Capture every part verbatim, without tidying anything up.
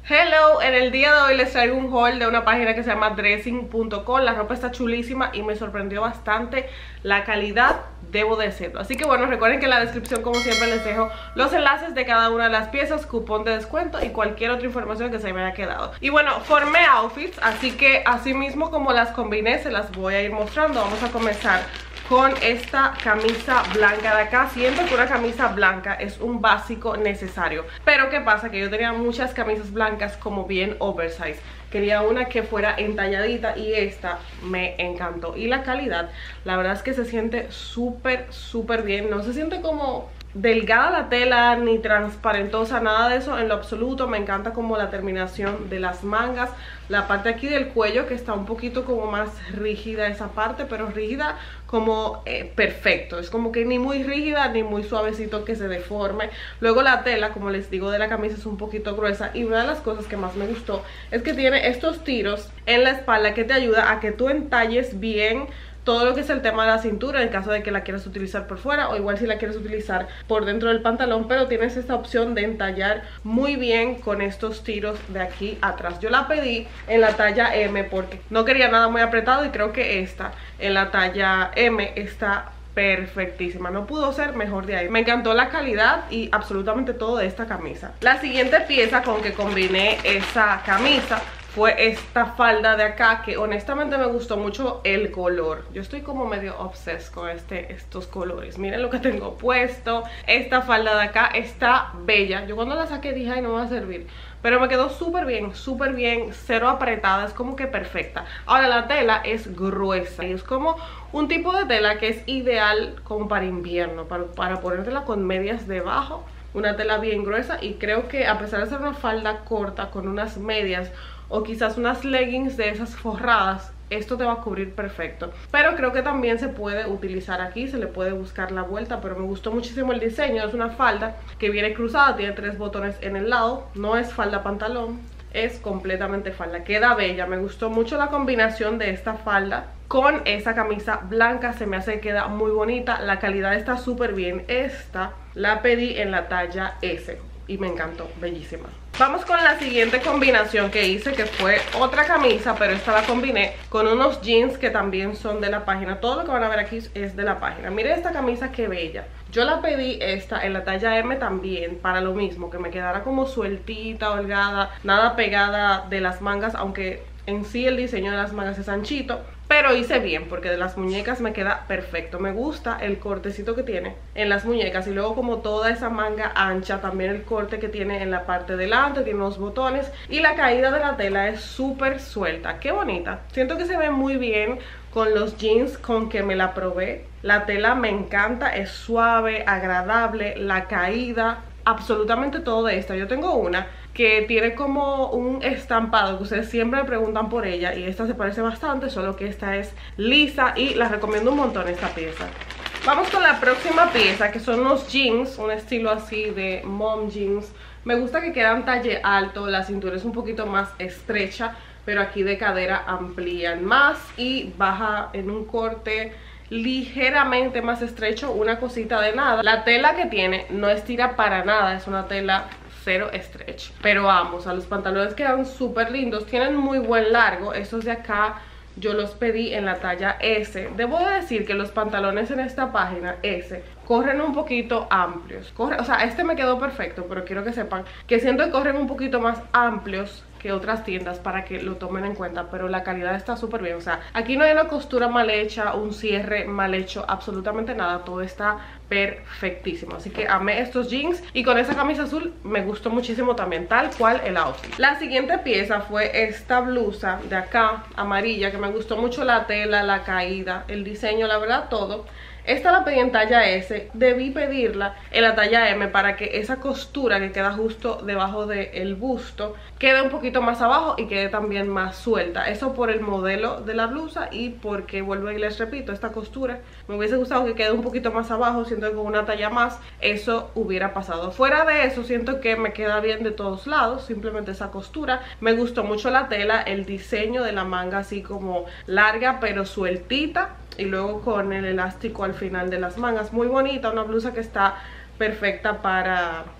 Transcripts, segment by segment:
Hello, en el día de hoy les traigo un haul de una página que se llama dressing punto com. La ropa está chulísima y me sorprendió bastante la calidad, debo decirlo. Así que bueno, recuerden que en la descripción como siempre les dejo los enlaces de cada una de las piezas, cupón de descuento y cualquier otra información que se me haya quedado. Y bueno, formé outfits, así que así mismo como las combiné se las voy a ir mostrando. Vamos a comenzar con esta camisa blanca de acá. Siento que una camisa blanca es un básico necesario, pero ¿qué pasa? Que yo tenía muchas camisas blancas como bien oversize. Quería una que fuera entalladita y esta me encantó. Y la calidad, la verdad es que se siente súper, súper bien. No se siente como delgada la tela ni transparentosa, nada de eso en lo absoluto. Me encanta como la terminación de las mangas, la parte aquí del cuello que está un poquito como más rígida esa parte, pero rígida como eh, perfecto, es como que ni muy rígida ni muy suavecito que se deforme. Luego la tela, como les digo, de la camisa es un poquito gruesa y una de las cosas que más me gustó es que tiene estos tiros en la espalda que te ayuda a que tú entalles bien todo lo que es el tema de la cintura en caso de que la quieras utilizar por fuera o igual si la quieres utilizar por dentro del pantalón, pero tienes esta opción de entallar muy bien con estos tiros de aquí atrás. Yo la pedí en la talla eme porque no quería nada muy apretado y creo que esta en la talla eme está perfectísima, no pudo ser mejor de ahí. Me encantó la calidad y absolutamente todo de esta camisa. La siguiente pieza con que combiné esa camisa fue esta falda de acá, que honestamente me gustó mucho el color. Yo estoy como medio obsessed con este, estos colores. Miren lo que tengo puesto. Esta falda de acá está bella. Yo cuando la saqué dije, ay, no me va a servir, pero me quedó súper bien, súper bien, cero apretada, es como que perfecta. Ahora la tela es gruesa y es como un tipo de tela que es ideal como para invierno, para, para ponértela con medias debajo. Una tela bien gruesa y creo que a pesar de ser una falda corta con unas medias o quizás unas leggings de esas forradas, esto te va a cubrir perfecto. Pero creo que también se puede utilizar aquí, se le puede buscar la vuelta, pero me gustó muchísimo el diseño. Es una falda que viene cruzada, tiene tres botones en el lado, no es falda pantalón, es completamente falda, queda bella. Me gustó mucho la combinación de esta falda con esa camisa blanca, se me hace que queda muy bonita. La calidad está súper bien. Esta la pedí en la talla ese y me encantó, bellísima. Vamos con la siguiente combinación que hice, que fue otra camisa, pero esta la combiné con unos jeans que también son de la página. Todo lo que van a ver aquí es de la página. Miren esta camisa, qué bella. Yo la pedí esta en la talla eme también, para lo mismo, que me quedara como sueltita, holgada, nada pegada de las mangas, aunque en sí el diseño de las mangas es anchito, pero hice bien porque de las muñecas me queda perfecto. Me gusta el cortecito que tiene en las muñecas y luego como toda esa manga ancha, también el corte que tiene en la parte delante, tiene unos botones y la caída de la tela es súper suelta. Qué bonita, siento que se ve muy bien con los jeans con que me la probé. La tela me encanta, es suave, agradable, la caída, absolutamente todo de esta. Yo tengo una que tiene como un estampado que ustedes siempre me preguntan por ella y esta se parece bastante, solo que esta es lisa y la recomiendo un montón esta pieza. Vamos con la próxima pieza, que son unos jeans, un estilo así de mom jeans. Me gusta que quedan talle alto, la cintura es un poquito más estrecha, pero aquí de cadera amplían más y baja en un corte ligeramente más estrecho, una cosita de nada. La tela que tiene no estira para nada, es una tela cero stretch, pero vamos, a los pantalones quedan súper lindos, tienen muy buen largo. Estos de acá yo los pedí en la talla ese. Debo de decir que los pantalones en esta página ese corren un poquito amplios, corre, o sea, este me quedó perfecto, pero quiero que sepan que siento que corren un poquito más amplios que otras tiendas para que lo tomen en cuenta, pero la calidad está súper bien. O sea, aquí no hay una costura mal hecha, un cierre mal hecho, absolutamente nada, todo está perfectísimo. Así que amé estos jeans y con esa camisa azul me gustó muchísimo también, tal cual el outfit. La siguiente pieza fue esta blusa de acá, amarilla, que me gustó mucho la tela, la caída, el diseño, la verdad todo. Esta la pedí en talla ese, debí pedirla en la talla eme para que esa costura que queda justo debajo del busto quede un poquito más abajo y quede también más suelta. Eso por el modelo de la blusa y porque, vuelvo y les repito, esta costura me hubiese gustado que quede un poquito más abajo. Siento que con una talla más eso hubiera pasado. Fuera de eso siento que me queda bien de todos lados, simplemente esa costura. Me gustó mucho la tela, el diseño de la manga así como larga pero sueltita y luego con el elástico al final de las mangas, muy bonita, una blusa que está perfecta para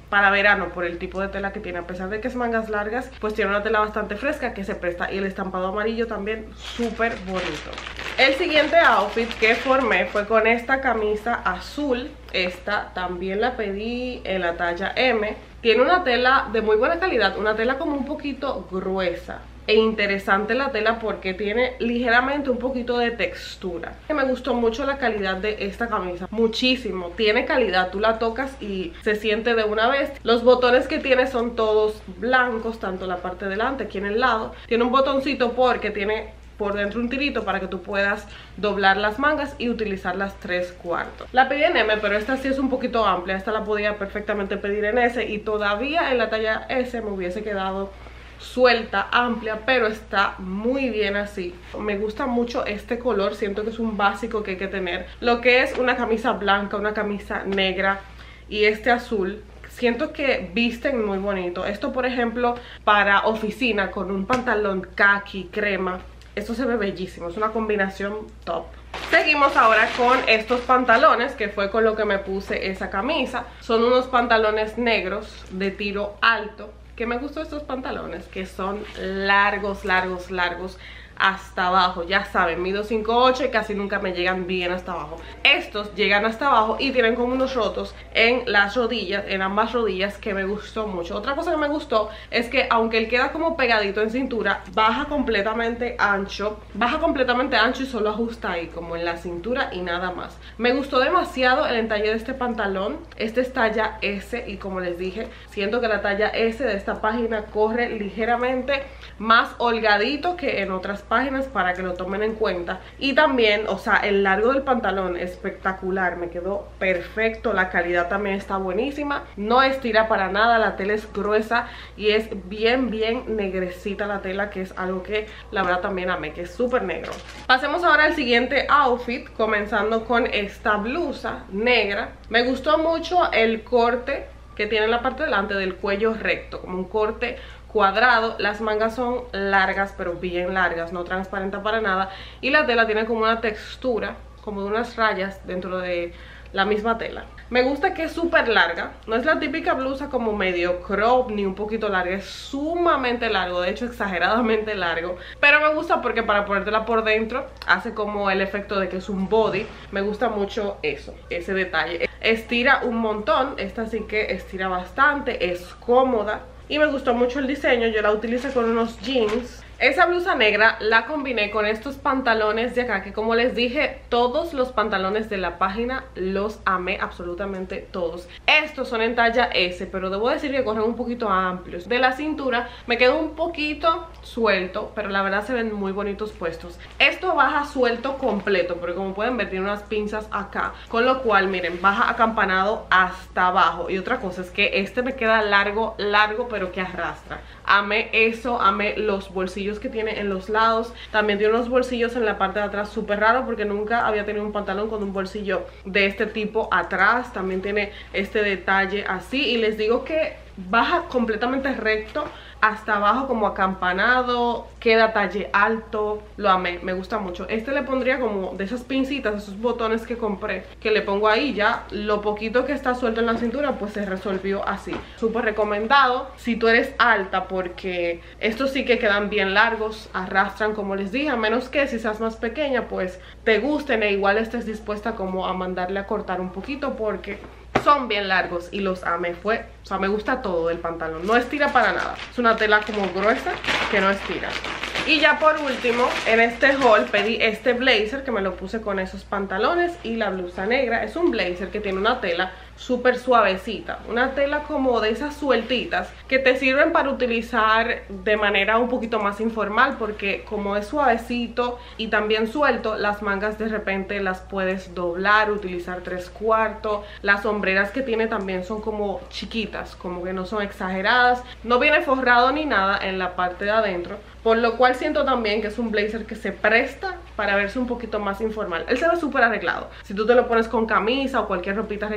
para verano por el tipo de tela que tiene. A pesar de que es mangas largas, pues tiene una tela bastante fresca que se presta, y el estampado amarillo también súper bonito. El siguiente outfit que formé fue con esta camisa azul. Esta también la pedí en la talla eme. Tiene una tela de muy buena calidad, una tela como un poquito gruesa. E interesante la tela porque tiene ligeramente un poquito de textura. Me gustó mucho la calidad de esta camisa, muchísimo, tiene calidad, tú la tocas y se siente de una vez. Los botones que tiene son todos blancos, tanto la parte delante, aquí en el lado. Tiene un botoncito porque tiene por dentro un tirito para que tú puedas doblar las mangas y utilizar las tres cuartos. La pedí en eme, pero esta sí es un poquito amplia, esta la podía perfectamente pedir en ese, y todavía en la talla ese me hubiese quedado suelta, amplia, pero está muy bien así. Me gusta mucho este color, siento que es un básico que hay que tener. Lo que es una camisa blanca, una camisa negra y este azul, siento que visten muy bonito. Esto, por ejemplo, para oficina con un pantalón khaki, crema, esto se ve bellísimo, es una combinación top. Seguimos ahora con estos pantalones, que fue con lo que me puse esa camisa. Son unos pantalones negros de tiro alto. Que me gustó estos pantalones, que son largos, largos, largos hasta abajo. Ya saben, mido cinco ocho y casi nunca me llegan bien hasta abajo. Estos llegan hasta abajo y tienen como unos rotos en las rodillas, en ambas rodillas, que me gustó mucho. Otra cosa que me gustó es que aunque él queda como pegadito en cintura, baja completamente ancho. Baja completamente ancho y solo ajusta ahí, como en la cintura y nada más. Me gustó demasiado el entalle de este pantalón. Este es talla ese y como les dije, siento que la talla ese de esta página corre ligeramente más holgadito que en otras páginas, para que lo tomen en cuenta. Y también, o sea, el largo del pantalón espectacular, me quedó perfecto. La calidad también está buenísima, no estira para nada, la tela es gruesa y es bien bien negrecita la tela, que es algo que la verdad también amé, que es súper negro. Pasemos ahora al siguiente outfit, comenzando con esta blusa negra. Me gustó mucho el corte que tiene en la parte delante del cuello recto, como un corte cuadrado. Las mangas son largas, pero bien largas, no transparenta para nada, y la tela tiene como una textura, como de unas rayas dentro de la misma tela. Me gusta que es súper larga, no es la típica blusa como medio crop ni un poquito larga, es sumamente largo, de hecho exageradamente largo, pero me gusta porque para ponértela por dentro hace como el efecto de que es un body. Me gusta mucho eso, ese detalle. Estira un montón, esta sí que estira bastante, es cómoda. Y me gustó mucho el diseño, yo la utilicé con unos jeans. Esa blusa negra la combiné con estos pantalones de acá, que como les dije, todos los pantalones de la página los amé, absolutamente todos. Estos son en talla ese, pero debo decir que corren un poquito amplios. De la cintura me quedó un poquito suelto, pero la verdad se ven muy bonitos puestos. Esto baja suelto completo, porque como pueden ver tiene unas pinzas acá, con lo cual miren, baja acampanado hasta abajo. Y otra cosa es que este me queda largo, largo, pero que arrastra. Amé eso, amé los bolsillos que tiene en los lados. También tiene unos bolsillos en la parte de atrás, súper raro porque nunca había tenido un pantalón con un bolsillo de este tipo atrás. También tiene este detalle así, y les digo que baja completamente recto hasta abajo, como acampanado, queda talle alto. Lo amé, me gusta mucho. Este le pondría como de esas pincitas, esos botones que compré, que le pongo ahí. Ya lo poquito que está suelto en la cintura pues se resolvió así. Súper recomendado si tú eres alta, porque estos sí que quedan bien largos, arrastran como les dije, a menos que si seas más pequeña pues te gusten e igual estés dispuesta como a mandarle a cortar un poquito, porque son bien largos y los amé. Fue, o sea, me gusta todo del pantalón, no estira para nada, es una tela como gruesa que no estira. Y ya por último, en este haul pedí este blazer, que me lo puse con esos pantalones y la blusa negra. Es un blazer que tiene una tela súper suavecita, una tela como de esas sueltitas que te sirven para utilizar de manera un poquito más informal, porque como es suavecito y también suelto, las mangas de repente las puedes doblar, utilizar tres cuartos. Las sombreras que tiene también son como chiquitas, como que no son exageradas, no viene forrado ni nada en la parte de adentro, por lo cual siento también que es un blazer que se presta para verse un poquito más informal. Él se ve súper arreglado si tú te lo pones con camisa o cualquier ropita arreglada, pero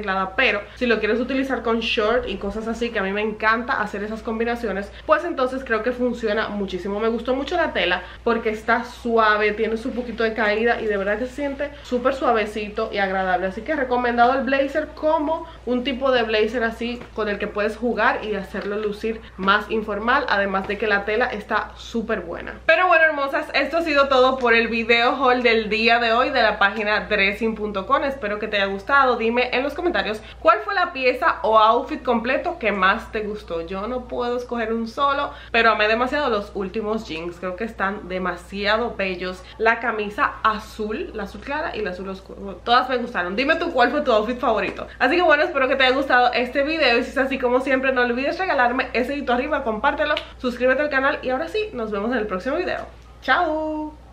pero si lo quieres utilizar con short y cosas así, que a mí me encanta hacer esas combinaciones, pues entonces creo que funciona muchísimo. Me gustó mucho la tela porque está suave, tiene su poquito de caída y de verdad que se siente súper suavecito y agradable. Así que recomendado el blazer como un tipo de blazer así con el que puedes jugar y hacerlo lucir más informal, además de que la tela está súper buena. Pero bueno, hermosas, esto ha sido todo por el video haul del día de hoy de la página dressing punto com. Espero que te haya gustado. Dime en los comentarios cuál fue la pieza o outfit completo que más te gustó. Yo no puedo escoger un solo, pero amé demasiado los últimos jeans. Creo que están demasiado bellos. La camisa azul, la azul clara y la azul oscuro, todas me gustaron. Dime tú cuál fue tu outfit favorito. Así que bueno, espero que te haya gustado este video y si es así, como siempre, no olvides regalarme ese dedito arriba, compártelo, suscríbete al canal y ahora sí, nos vemos en el próximo video. ¡Chao!